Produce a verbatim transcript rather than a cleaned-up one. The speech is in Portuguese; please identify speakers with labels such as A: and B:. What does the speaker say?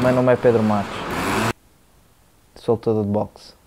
A: meu nome é Pedro Matos. Sou lutador de boxe.